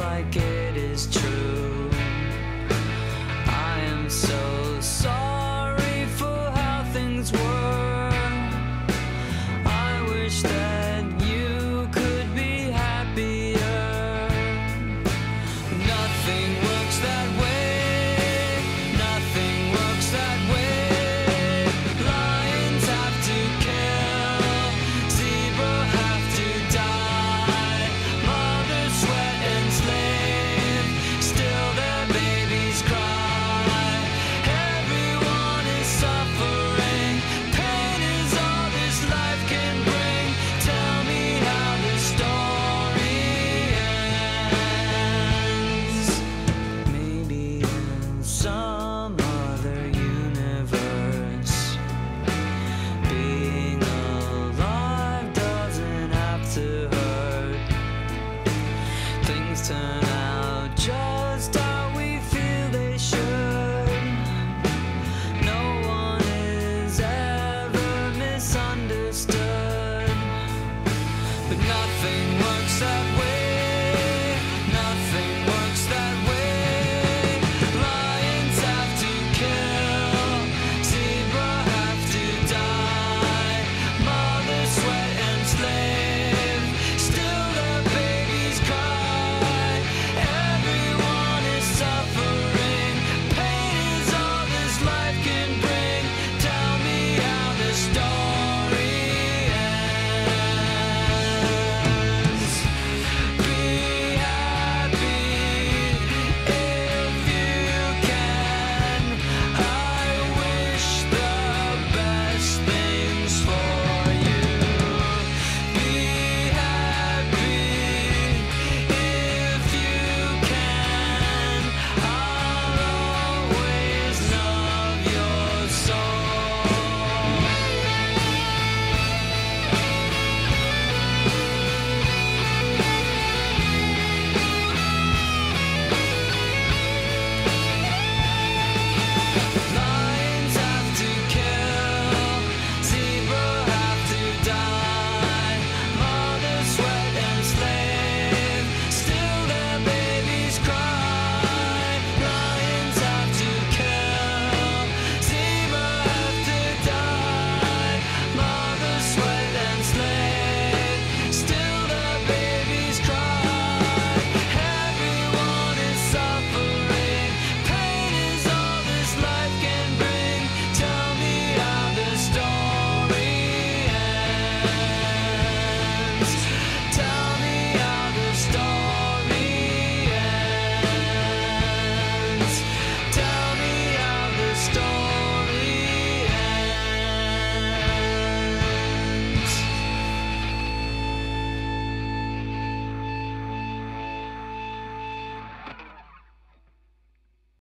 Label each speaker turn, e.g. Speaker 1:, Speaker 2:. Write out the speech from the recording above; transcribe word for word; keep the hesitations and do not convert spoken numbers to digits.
Speaker 1: like it is true. I am so sorry for how things were. I wish that you could be happier. Nothing works that way. Nothing works that way. Lions have to kill. Zebra have to die. Mothers sweat and slave. Still their babies cry. Everyone is suffering. Pain is all this life can bring. Tell me how the story ends. Maybe in some other universe, being alive doesn't have to hurt. Things turn out